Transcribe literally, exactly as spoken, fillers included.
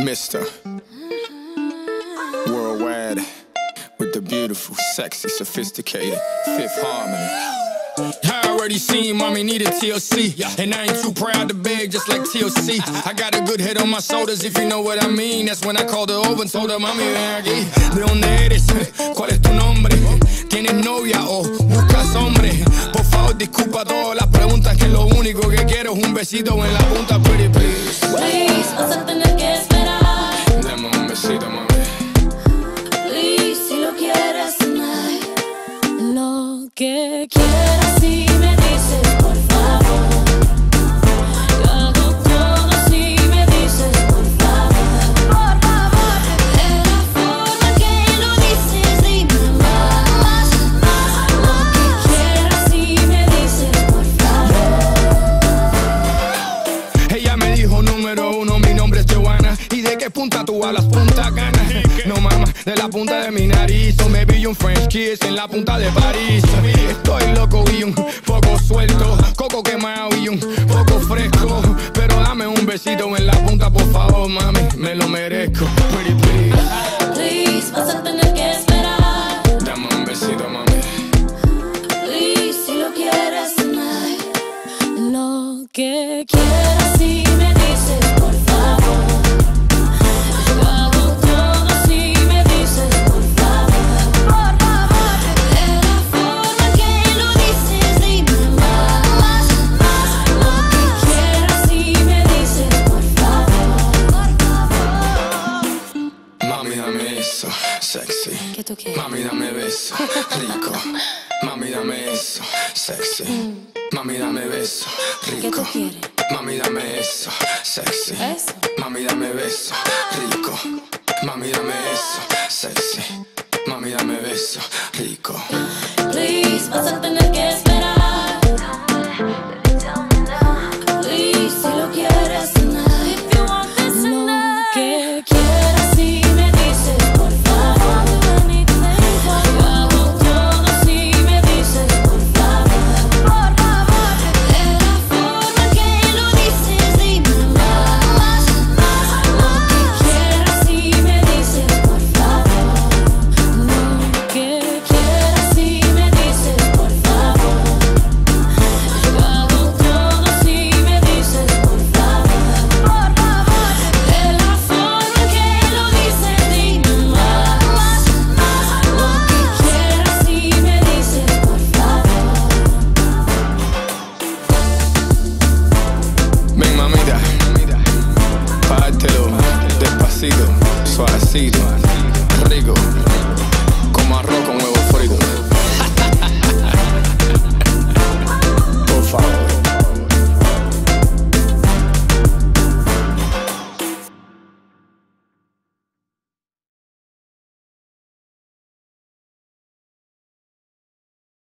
Mister Worldwide with the beautiful, sexy, sophisticated Fifth Harmony. I already seen mommy needed T L C, and I ain't too proud to beg just like T L C. I got a good head on my shoulders, if you know what I mean. That's when I called her over and told her, mami, ven aquí. ¿De dónde eres? ¿Cuál es tu nombre? ¿Tienes novia o buscas hombre? Por favor, disculpa todas las preguntas, que lo único que quiero es un besito en la punta, pretty please. Please, vas a tener que esperar. Dame un besito, mami. Please, si lo quieres tonight. Lo que quieras si me dices, por favor. Yo hago todo si me dices, por favor. Por favor. De la forma que lo dices, dime más, más. Lo que quieras si me dices, por favor. Ella me dijo número uno, mi nombre es Joana. ¿Y de qué punta tú hablas? Punta Cana. No mama, de la punta de mi nariz. O me vi un French kiss en la punta de París. Estoy loco y un poco suelto, coco quemado y un poco fresco. Pero dame un besito en la punta, por favor, mami, me lo merezco. Pretty please. Please, vas a tener que esperar. Dame un besito, mami. Please, si lo quieres tonight. Lo que quieras si me dices, por favor. Yo hago todo si me dices, por favor. Por favor. De la forma que lo dices, dime más, más. Lo que quieras si me dices, por favor. Por favor. Mami, dame eso, sexy. ¿Qué tú quieres? Mami, dame beso, rico. Mami, dame eso, sexy. Mami, dame beso, ¿Qué rico. tú quieres? Mami, dame eso, sexy. ¿Eso? Mami, dame beso, rico. Mami, dame eso, sexy. Mami, dame beso, rico. Please, vas a tener que esperar. Please, si lo quieres tonight. Lo que quieras si me dices, por favor. Yo hago todo si me dices, por favor. Por favor. De la forma que lo dices, dime más, más. Lo que quieras si me dices, por favor. Lo que quieras si me dices, por favor. Yo hago todo si me dices, por favor. Por favor. De la forma que lo dices, dime más, más. Lo que quieras si me dices, por favor. Ven, mamita, pártelo despacito, suavecito, rico.